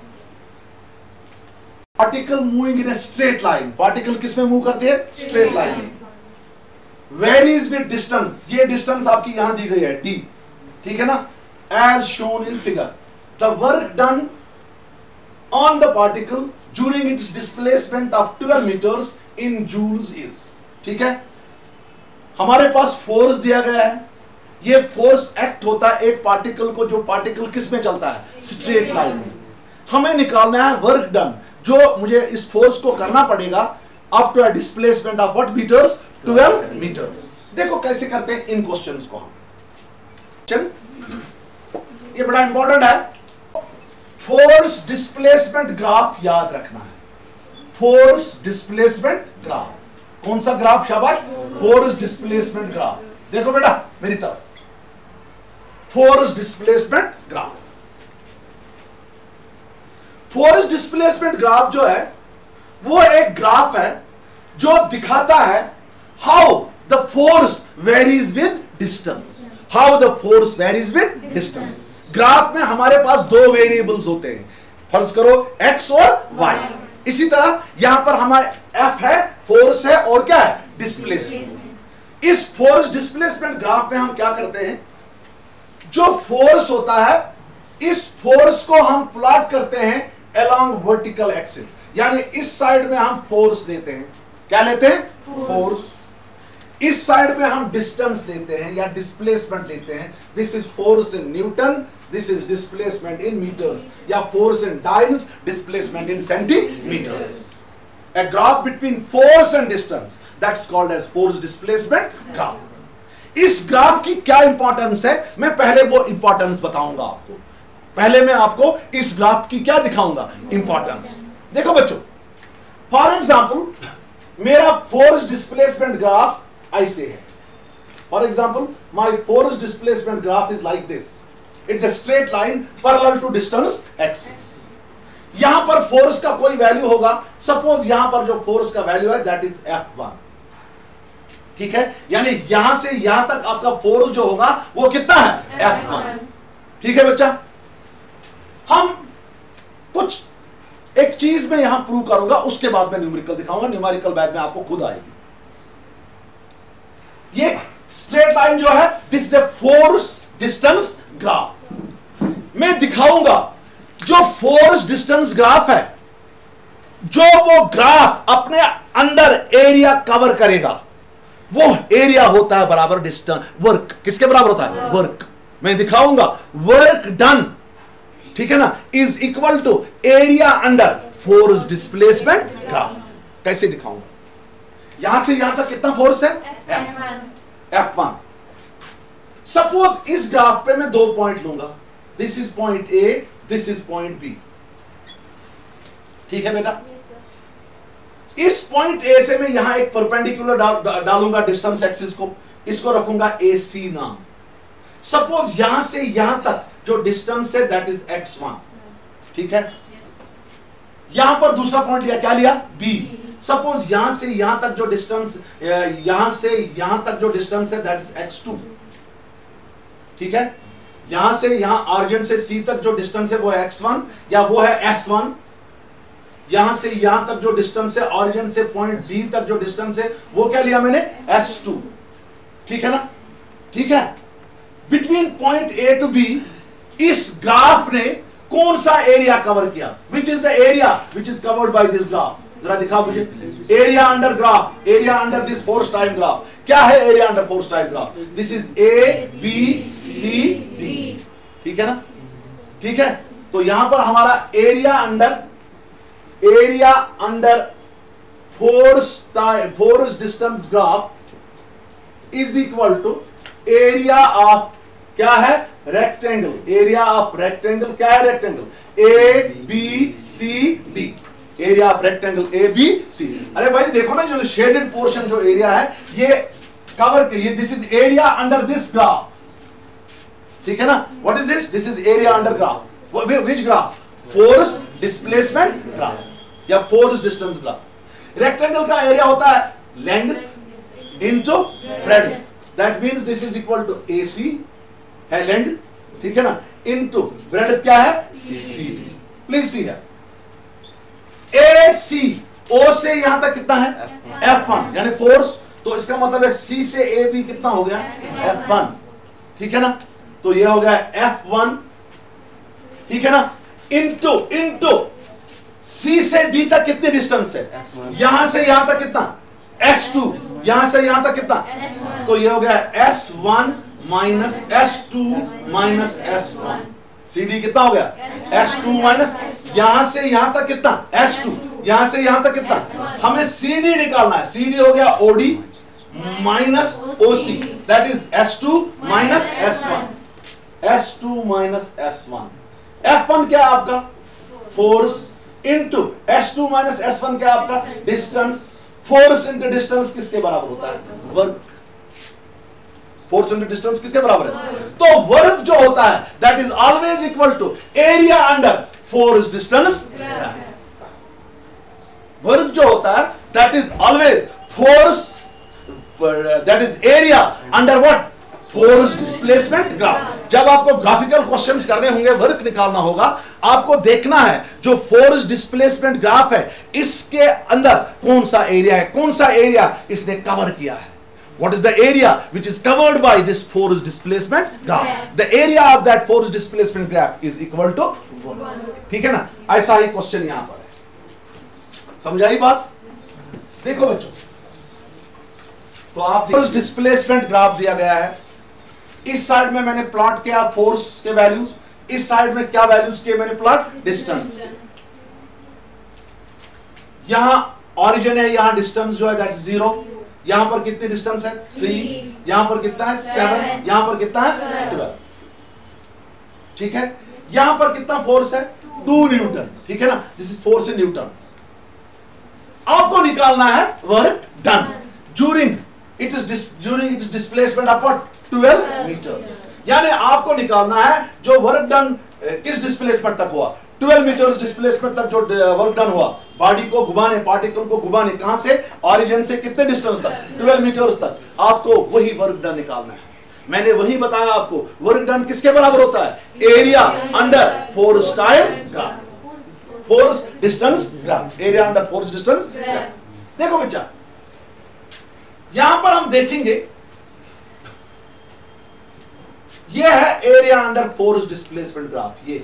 Speaker 1: particle moving in a straight line. Particle किस में मूव करते हैं? Straight line. Varies with distance, ये डिस्टेंस आपकी यहां दी गई है d, ठीक है ना, as shown in figure. The work done on the particle during its displacement of twelve metres in joules is, ठीक है। हमारे पास फोर्स दिया गया है, ये फोर्स एक्ट होता है एक पार्टिकल को, जो पार्टिकल किस में चलता है? स्ट्रेट लाइन में। हमें निकालना है वर्क डन, जो मुझे इस फोर्स को करना पड़ेगा up to a displacement of what metres? Twelve metres. देखो कैसे करते हैं इन क्वेश्चंस को हम। चल ये बड़ा इंपॉर्टेंट है। फोर्स डिस्प्लेसमेंट ग्राफ याद रखना है। फोर्स डिस्प्लेसमेंट ग्राफ, कौन सा ग्राफ? शाबाश, फोर्स डिस्प्लेसमेंट ग्राफ। देखो बेटा मेरी तरफ, force displacement graph. Force displacement graph जो है वो एक ग्राफ है जो दिखाता है how the force varies with distance, how the force varies with distance। Graph में हमारे पास दो वेरिएबल्स होते हैं, फर्ज करो x और y। इसी तरह यहां पर हमारे f है, फोर्स है, और क्या है? डिस्प्लेसमेंट। इस फोर्स डिस्प्लेसमेंट ग्राफ में हम क्या करते हैं? जो फोर्स होता है, इस फोर्स को हम प्लॉट करते हैं along वर्टिकल एक्सिस, यानी इस साइड में हम फोर्स देते हैं, क्या लेते हैं? फोर्स। इस साइड में हम डिस्टेंस देते हैं या डिस्प्लेसमेंट लेते हैं। This is force in newton, this is displacement in metres, या force in dynes, displacement in centimetres. A graph between force and distance, that's called as force displacement graph। इस ग्राफ की क्या इंपॉर्टेंस है, मैं पहले वो इंपॉर्टेंस बताऊंगा आपको। पहले मैं आपको इस ग्राफ की क्या दिखाऊंगा? इंपॉर्टेंस। देखो बच्चों, फॉर एग्जाम्पल मेरा फोर्स डिस्प्लेसमेंट ग्राफ ऐसे है। For example my force displacement graph is like this, it's a straight line parallel to distance axis. यहां पर फोर्स का कोई वैल्यू होगा, सपोज यहां पर जो फोर्स का वैल्यू है दैट इज एफ वन, ठीक है, यानी यहां से यहां तक आपका फोर्स जो होगा वो कितना है? एफ वन, ठीक है बच्चा। हम कुछ एक चीज में यहां प्रूव करूंगा, उसके बाद मैं न्यूमेरिकल दिखाऊंगा, न्यूमेरिकल बाद में आपको खुद आएगी। ये स्ट्रेट लाइन जो है this is the force distance graph. मैं दिखाऊंगा जो फोर्स डिस्टेंस ग्राफ है, जो वो ग्राफ अपने अंदर एरिया कवर करेगा, वो एरिया होता है बराबर डिस्टेंस वर्क। किसके बराबर होता है? वर्क। मैं दिखाऊंगा वर्क डन, ठीक है ना, is equal to area under force displacement graph. कैसे दिखाऊंगा? यहां से यहां तक कितना फोर्स है? F one. सपोज इस ग्राफ पे मैं दो पॉइंट लूंगा, this is point A, this is point B, ठीक है बेटा? इस पॉइंट ए से मैं यहां एक परपेंडिकुलर डा, डालूंगा डिस्टेंस एक्सिस को, इसको रखूंगा ए सी नाम। सपोज यहां से यहां तक जो डिस्टेंस है दैट इज एक्स वन, ठीक है? यहां पर दूसरा पॉइंट लिया, क्या लिया? बी। सपोज यहां से यहां तक जो डिस्टेंस, यहां से यहां तक जो डिस्टेंस है दैट इज एक्स टू, ठीक है? यहां से यहां ऑरिजिन से सी तक जो डिस्टेंस है वो है एक्स वन या वो है एस वन। यहां से यहां तक जो डिस्टेंस है ऑरिजिन से पॉइंट डी तक जो डिस्टेंस है वो क्या लिया मैंने? एस टू, ठीक है ना? ठीक है? Between point A to B इस ग्राफ ने कौन सा एरिया कवर किया? Which is the area which is covered by this graph? जरा दिखाओ मुझे। Area under graph, area under this force time graph. क्या है area under force time graph? This is A B C D, ठीक है ना? ठीक है? तो यहां पर हमारा area under area under force time force distance graph is equal to area of क्या है? रेक्टेंगल। एरिया ऑफ रेक्टेंगल क्या है? Rectangle A B C D, area of rectangle A B C. अरे भाई देखो ना, जो शेडेड पोर्शन जो एरिया है ये कवर, ये this is area under this graph, ठीक है ना? What is this? This is area under graph. Which graph? Force displacement graph या फोर्स डिस्टेंस ग्राफ। रेक्टेंगल का एरिया होता है length into breadth, that means this is equal to AC है लेंथ, ठीक है ना, इनटू ब्रेड्थ क्या है? C D. प्लीज सी है ए सी, ओ से यहां तक कितना है? एफ वन, यानी फोर्स। तो इसका मतलब है सी से ए बी कितना हो गया? एफ वन, ठीक है ना? तो ये हो गया एफ वन, ठीक है ना, इनटू इनटू सी से डी तक कितनी डिस्टेंस है? यहां से यहां तक कितना? S two. यहां से यहां तक कितना? तो ये हो गया S one minus S two minus S one. C D कितना हो गया? एस टू माइनस, यहां से यहां तक कितना? S two. यहां से यहां तक कितना? हमें सी डी निकालना है। सी डी हो गया O D minus O C, that is S two minus S one. S two minus S one. F one क्या है आपका? Force into S two minus S one क्या है आपका? डिस्टेंस। फोर्स इनटू डिस्टेंस किसके बराबर होता है? वर्क। फोर्स इनटू डिस्टेंस किसके बराबर है? तो वर्क जो होता है that is always equal to area under force distance. Work जो होता है that is always force, that is area under what? Force displacement graph. जब आपको ग्राफिकल क्वेश्चंस करने होंगे, वर्क निकालना होगा, आपको देखना है जो फोर्स डिस्प्लेसमेंट ग्राफ है इसके अंदर कौन सा एरिया है, कौन सा एरिया इसने कवर किया है। What is the area which is covered by this force displacement graph? The area of that force displacement graph is equal to one. ठीक है ना? ऐसा ही क्वेश्चन यहां पर है। समझाई बात? देखो बच्चों, तो आप फोर्स डिस्प्लेसमेंट ग्राफ दिया गया है। इस साइड में मैंने प्लॉट किया फोर्स के वैल्यूज, इस साइड में क्या वैल्यूज किए मैंने? Plot distance. यहां ऑरिजिन है, यहां डिस्टेंस जो है दैट इज जीरो। यहां पर कितनी डिस्टेंस है? थ्री। यहां पर कितना है? सेवन। यहां पर कितना है? ट्वेल्व, ठीक है? यहां पर कितना फोर्स है? टू न्यूटन, ठीक है ना? This is force in newton. आपको निकालना है work done during it is during it is displacement of twelve metres. यानी आपको निकालना है जो वर्क डन किस डिस्प्लेसमेंट तक हुआ? ट्वेल्व मीटर्स डिस्प्लेसमेंट तक जो वर्क डन हुआ, बॉडी को घुमाने, पार्टिकल को घुमाने, कहां से? ऑरिजिन से कितने डिस्टेंस तक? ट्वेल्व मीटर्स तक। आपको वही वर्क डन निकालना है। मैंने वही बताया आपको, वर्क डन किसके बराबर होता है? Area under force time graph, force distance graph, area under force distance graph. देखो बच्चा, यहां पर हम देखेंगे ये है area under force displacement graph. ये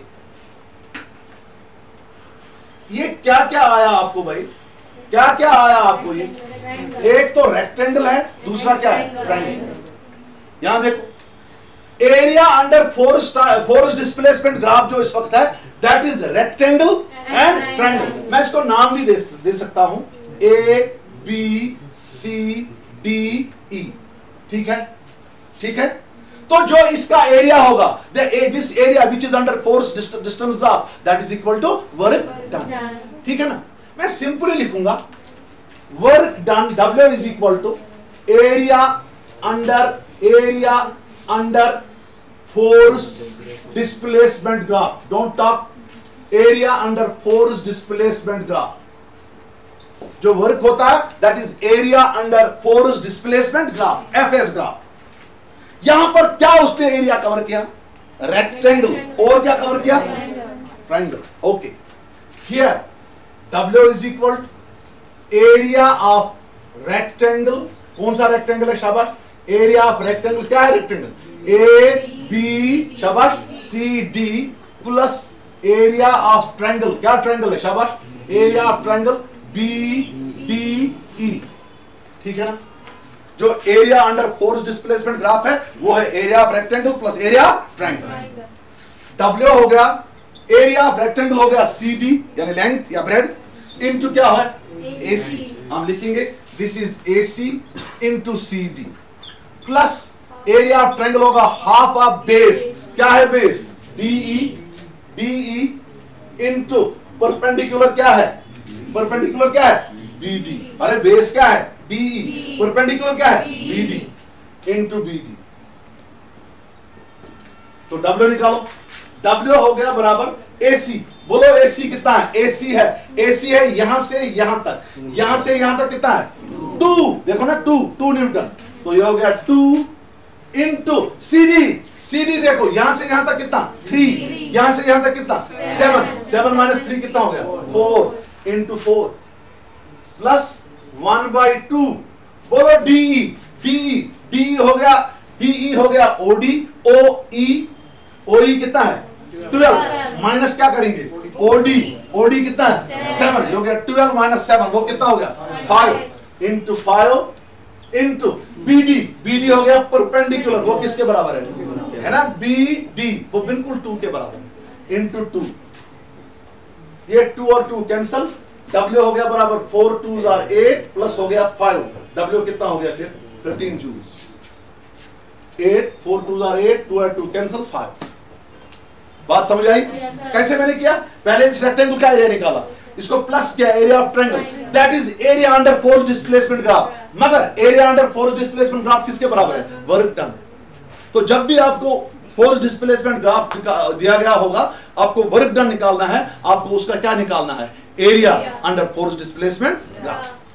Speaker 1: ये क्या क्या आया आपको भाई? क्या क्या आया आपको? ये एक तो रेक्टेंगल है, दूसरा क्या है? ट्रायंगल। यहां देखो, area under force force displacement graph जो इस वक्त है that is rectangle and triangle. मैं इसको नाम भी दे, दे सकता हूं ए बी सी डी ई। ठीक है, ठीक है। तो जो इसका एरिया होगा, this area which is under force distance graph, that is equal to work done. ठीक है ना। मैं सिंपली लिखूंगा work done W is equal to area under area under force displacement graph. Don't talk, area under force displacement graph. जो वर्क होता है that is area under force displacement graph, F S graph. यहां पर क्या उसने एरिया कवर किया? रेक्टेंगल। और क्या कवर किया? Triangle. Okay, here W is equal to area of rectangle. कौन सा रेक्टेंगल है? शाबाश। एरिया ऑफ रेक्टेंगल क्या है? रेक्टेंगल ए बी, शाबाश, C D plus area of triangle. क्या ट्रायंगल है? शाबाश, area of triangle B D E. ठीक है ना। जो area under force displacement graph है वो है area of rectangle plus area of triangle. W हो गया, एरिया ऑफ रेक्टेंगल हो गया सी डी यानी लेंथ या ब्रेड इनटू क्या है? A C। हम लिखेंगे this is A C into C D plus area of triangle होगा हाफ ऑफ बेस। क्या है base? D E D E into perpendicular क्या है? परपेंडिकुलर क्या है? B D। अरे बेस क्या है? D E। परपेंडिकुलर क्या है? B D into B D। तो W निकालो। W हो गया बराबर A C। बोलो A C कितना है? A C है, A C है यहां से यहां तक, यहां से यहां तक कितना है? टू। देखो ना, टू टू न्यूटन। तो ये हो गया two into C D। C D देखो यहां से यहां तक कितना? थ्री। यहां से यहां तक कितना? सेवन। सेवन माइनस थ्री कितना हो गया? Four into four plus one by two. बोलो D E। D E D E हो गया, D E हो गया O D। O E O E कितना है? ट्वेल्व। माइनस क्या करेंगे? O D। O D कितना है? सेवन। हो गया ट्वेल्व माइनस सेवन, वो कितना हो गया? Five into five into B D। B D हो गया परपेंडिकुलर, वो किसके बराबर है? है ना, B D, वो बिल्कुल टू के बराबर है। इंटू टू, ये टू और टू कैंसल। W हो गया बराबर फोर टू जार एट प्लस हो गया फाइव। W कितना हो गया फिर? Thirteen joules. Eight, four two जार एट, टू और टू कैंसल, फाइव। बात समझ आई? कैसे मैंने किया? पहले इस रेक्टेंगल का एरिया निकाला, इसको प्लस किया area of triangle, that is area under force displacement graph. मगर area under force displacement graph किसके बराबर है? Work done. तो जब भी आपको फोर्स डिस्प्लेसमेंट ग्राफ दिया गया होगा, आपको वर्क डन निकालना है, आपको उसका क्या निकालना है? Area under force displacement graph.